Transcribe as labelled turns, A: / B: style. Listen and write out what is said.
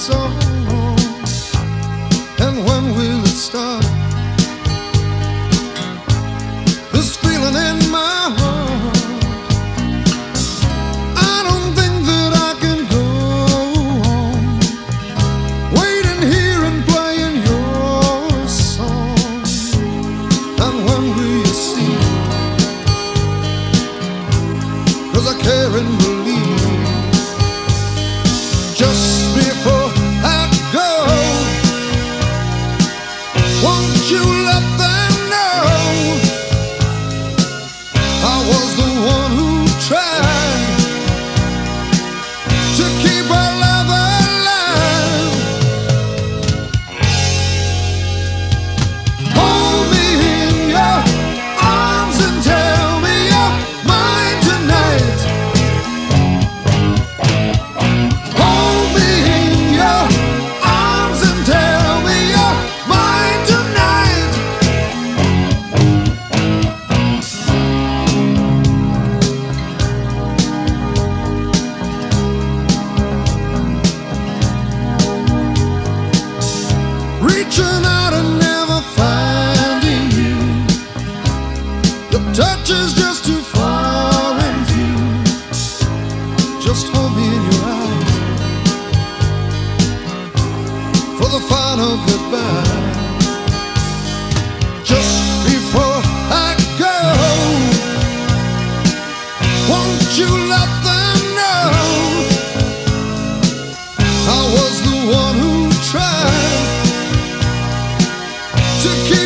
A: song? And when will it start? This feeling in my heart, I don't think that I can go on waiting here and playing your song. And when will you see? 'Cause I care and believe. Just before I go, won't you let them know I was the one who tried to keep our love alive? Hold me in your arms and tell me you're mine tonight. Hold me in your arms and tell me you're mine tonight. Reaching out and never finding you. Your touch is just too far and few. Just hold me in your eyes for the final goodbye. Just before I go, won't you let them know I was the one who tried to keep